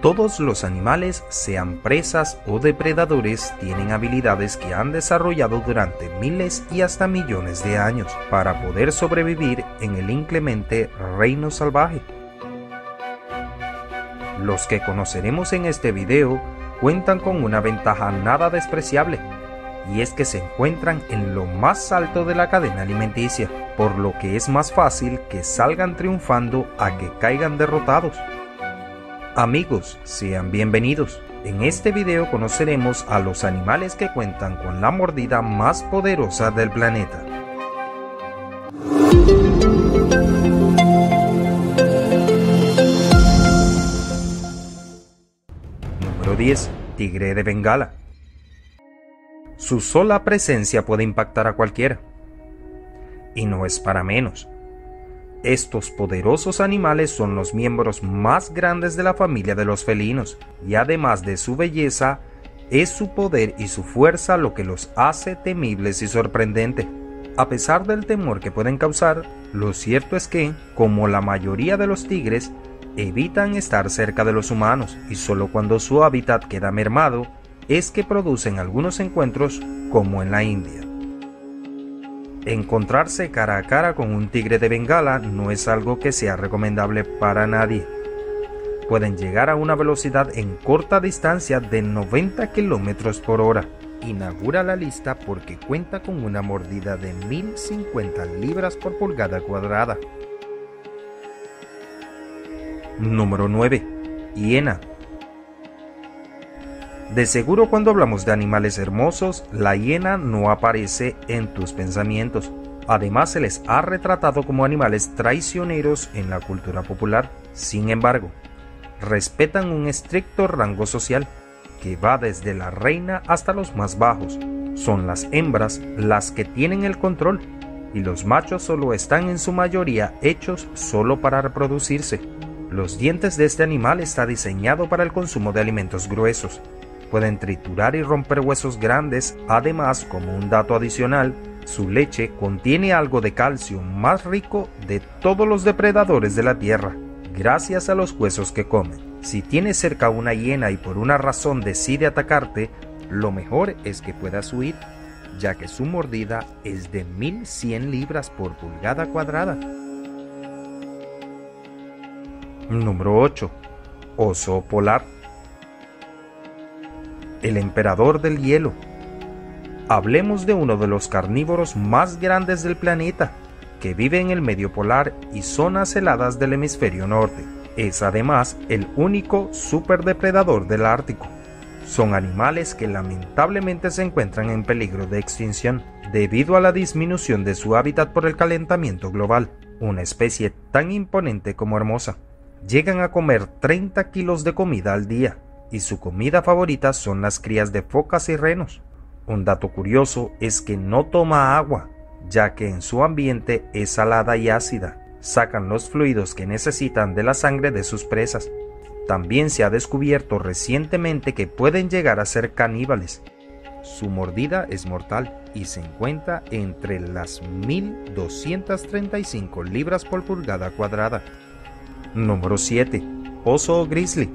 Todos los animales, sean presas o depredadores, tienen habilidades que han desarrollado durante miles y hasta millones de años para poder sobrevivir en el inclemente reino salvaje. Los que conoceremos en este video cuentan con una ventaja nada despreciable, y es que se encuentran en lo más alto de la cadena alimenticia, por lo que es más fácil que salgan triunfando a que caigan derrotados. Amigos, sean bienvenidos. En este video conoceremos a los animales que cuentan con la mordida más poderosa del planeta. Número 10. Tigre de Bengala. Su sola presencia puede impactar a cualquiera. Y no es para menos. Estos poderosos animales son los miembros más grandes de la familia de los felinos, y además de su belleza, es su poder y su fuerza lo que los hace temibles y sorprendentes. A pesar del temor que pueden causar, lo cierto es que, como la mayoría de los tigres, evitan estar cerca de los humanos, y solo cuando su hábitat queda mermado, es que producen algunos encuentros, como en la India. Encontrarse cara a cara con un tigre de Bengala no es algo que sea recomendable para nadie. Pueden llegar a una velocidad en corta distancia de 90 km por hora. Inaugura la lista porque cuenta con una mordida de 1050 libras por pulgada cuadrada. Número 9. Hiena. De seguro cuando hablamos de animales hermosos, la hiena no aparece en tus pensamientos. Además se les ha retratado como animales traicioneros en la cultura popular. Sin embargo, respetan un estricto rango social, que va desde la reina hasta los más bajos. Son las hembras las que tienen el control, y los machos solo están en su mayoría hechos solo para reproducirse. Los dientes de este animal está diseñado para el consumo de alimentos gruesos. Pueden triturar y romper huesos grandes. Además, como un dato adicional, su leche contiene algo de calcio más rico de todos los depredadores de la tierra, gracias a los huesos que comen. Si tienes cerca una hiena y por una razón decide atacarte, lo mejor es que puedas huir, ya que su mordida es de 1100 libras por pulgada cuadrada. Número 8. Oso polar. El emperador del hielo. Hablemos de uno de los carnívoros más grandes del planeta, que vive en el medio polar y zonas heladas del hemisferio norte. Es además el único superdepredador del Ártico. Son animales que lamentablemente se encuentran en peligro de extinción debido a la disminución de su hábitat por el calentamiento global. Una especie tan imponente como hermosa. Llegan a comer 30 kilos de comida al día, y su comida favorita son las crías de focas y renos. Un dato curioso es que no toma agua, ya que en su ambiente es salada y ácida. Sacan los fluidos que necesitan de la sangre de sus presas. También se ha descubierto recientemente que pueden llegar a ser caníbales. Su mordida es mortal y se encuentra entre las 1235 libras por pulgada cuadrada. Número 7. Oso grizzly.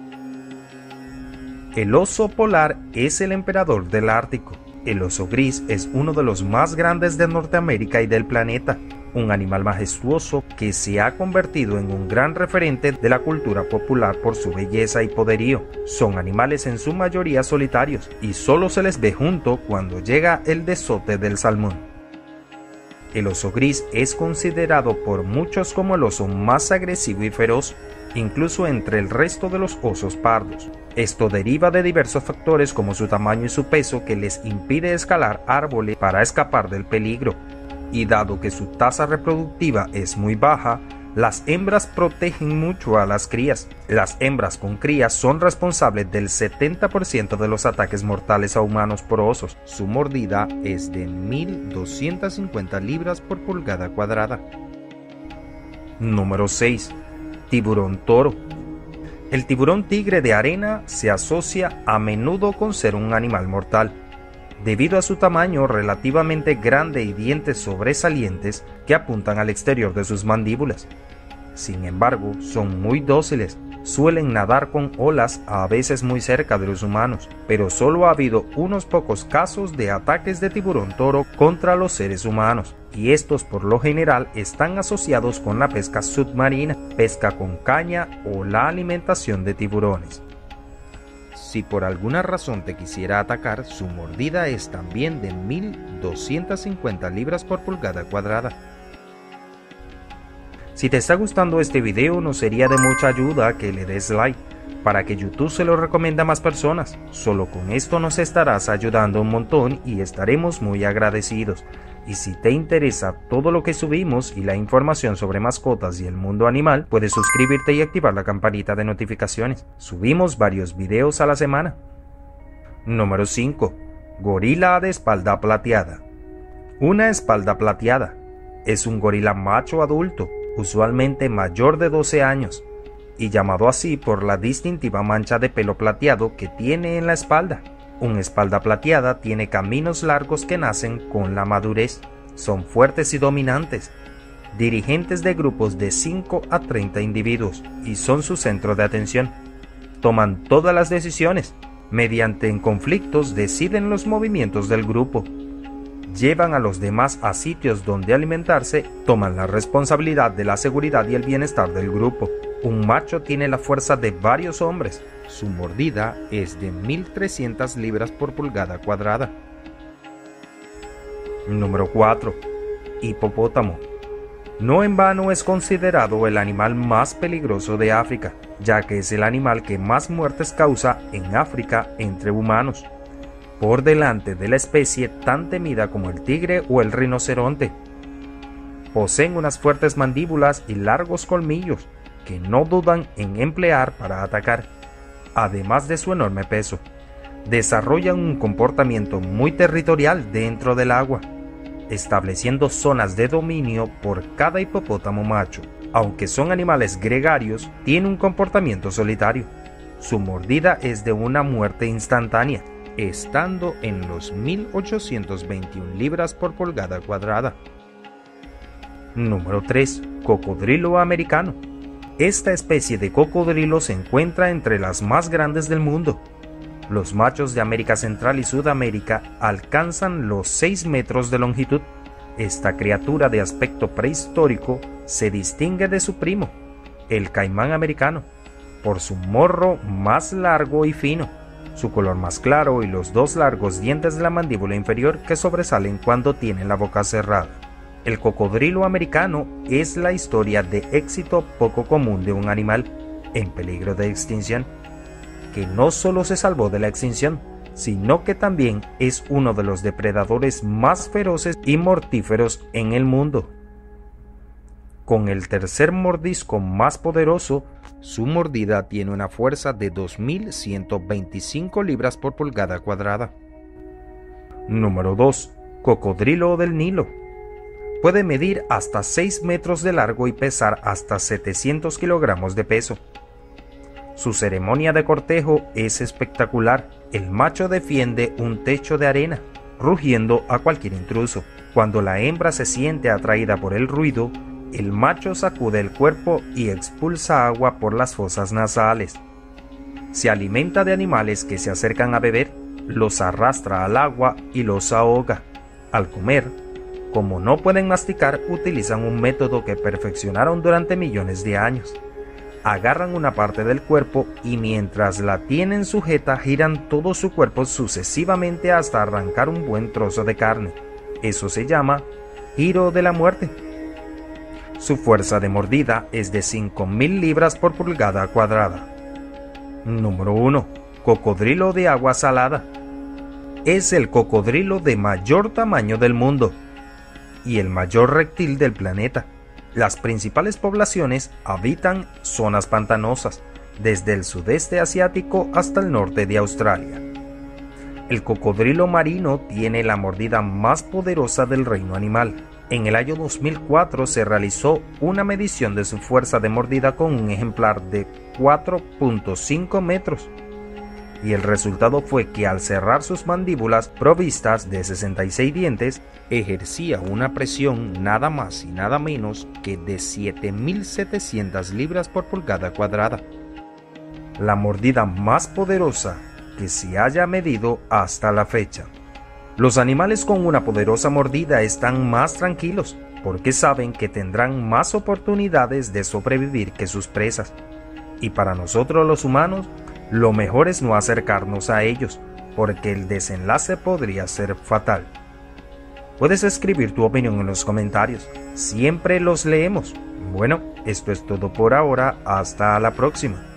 El oso polar es el emperador del Ártico. El oso gris es uno de los más grandes de Norteamérica y del planeta, un animal majestuoso que se ha convertido en un gran referente de la cultura popular por su belleza y poderío. Son animales en su mayoría solitarios y solo se les ve junto cuando llega el desote del salmón. El oso gris es considerado por muchos como el oso más agresivo y feroz, incluso entre el resto de los osos pardos. Esto deriva de diversos factores como su tamaño y su peso que les impide escalar árboles para escapar del peligro, y dado que su tasa reproductiva es muy baja, las hembras protegen mucho a las crías. Las hembras con crías son responsables del 70% de los ataques mortales a humanos por osos. Su mordida es de 1250 libras por pulgada cuadrada. Número 6. Tiburón toro. El tiburón tigre de arena se asocia a menudo con ser un animal mortal, debido a su tamaño relativamente grande y dientes sobresalientes que apuntan al exterior de sus mandíbulas. Sin embargo, son muy dóciles suelen nadar con olas a veces muy cerca de los humanos, pero solo ha habido unos pocos casos de ataques de tiburón toro contra los seres humanos, y estos por lo general están asociados con la pesca submarina, pesca con caña o la alimentación de tiburones. Si por alguna razón te quisiera atacar, su mordida es también de 1250 libras por pulgada cuadrada. Si te está gustando este video, nos sería de mucha ayuda que le des like, para que YouTube se lo recomiende a más personas. Solo con esto nos estarás ayudando un montón y estaremos muy agradecidos. Y si te interesa todo lo que subimos y la información sobre mascotas y el mundo animal, puedes suscribirte y activar la campanita de notificaciones. Subimos varios videos a la semana. Número 5. Gorila de espalda plateada. Una espalda plateada es un gorila macho adulto, usualmente mayor de 12 años, y llamado así por la distintiva mancha de pelo plateado que tiene en la espalda. Una espalda plateada tiene caminos largos que nacen con la madurez. Son fuertes y dominantes, dirigentes de grupos de 5 a 30 individuos y son su centro de atención. Toman todas las decisiones. Mediante en conflictos deciden los movimientos del grupo. Llevan a los demás a sitios donde alimentarse, toman la responsabilidad de la seguridad y el bienestar del grupo. Un macho tiene la fuerza de varios hombres. Su mordida es de 1300 libras por pulgada cuadrada. Número 4. Hipopótamo. No en vano es considerado el animal más peligroso de África, ya que es el animal que más muertes causa en África entre humanos, por delante de la especie tan temida como el tigre o el rinoceronte. Poseen unas fuertes mandíbulas y largos colmillos que no dudan en emplear para atacar, además de su enorme peso. Desarrollan un comportamiento muy territorial dentro del agua, estableciendo zonas de dominio por cada hipopótamo macho. Aunque son animales gregarios, tienen un comportamiento solitario. Su mordida es de una muerte instantánea, estando en los 1821 libras por pulgada cuadrada. Número 3. Cocodrilo americano. Esta especie de cocodrilo se encuentra entre las más grandes del mundo. Los machos de América Central y Sudamérica alcanzan los 6 metros de longitud. Esta criatura de aspecto prehistórico se distingue de su primo, el caimán americano, por su morro más largo y fino, su color más claro y los 2 largos dientes de la mandíbula inferior que sobresalen cuando tiene la boca cerrada. El cocodrilo americano es la historia de éxito poco común de un animal en peligro de extinción, que no solo se salvó de la extinción, sino que también es uno de los depredadores más feroces y mortíferos en el mundo. Con el tercer mordisco más poderoso, su mordida tiene una fuerza de 2125 libras por pulgada cuadrada. Número 2. Cocodrilo del Nilo. Puede medir hasta 6 metros de largo y pesar hasta 700 kilogramos de peso. Su ceremonia de cortejo es espectacular. El macho defiende un techo de arena, rugiendo a cualquier intruso. Cuando la hembra se siente atraída por el ruido, el macho sacude el cuerpo y expulsa agua por las fosas nasales. Se alimenta de animales que se acercan a beber, los arrastra al agua y los ahoga. Al comer, como no pueden masticar, utilizan un método que perfeccionaron durante millones de años. Agarran una parte del cuerpo y mientras la tienen sujeta giran todo su cuerpo sucesivamente hasta arrancar un buen trozo de carne. Eso se llama giro de la muerte. Su fuerza de mordida es de 5000 libras por pulgada cuadrada. Número 1. Cocodrilo de agua salada. Es el cocodrilo de mayor tamaño del mundo y el mayor reptil del planeta. Las principales poblaciones habitan zonas pantanosas, desde el sudeste asiático hasta el norte de Australia. El cocodrilo marino tiene la mordida más poderosa del reino animal. En el año 2004 se realizó una medición de su fuerza de mordida con un ejemplar de 4.5 metros. Y el resultado fue que al cerrar sus mandíbulas provistas de 66 dientes, ejercía una presión nada más y nada menos que de 7700 libras por pulgada cuadrada. la mordida más poderosa que se haya medido hasta la fecha. Los animales con una poderosa mordida están más tranquilos porque saben que tendrán más oportunidades de sobrevivir que sus presas. Y para nosotros los humanos, lo mejor es no acercarnos a ellos, porque el desenlace podría ser fatal. Puedes escribir tu opinión en los comentarios, siempre los leemos. Bueno, esto es todo por ahora, hasta la próxima.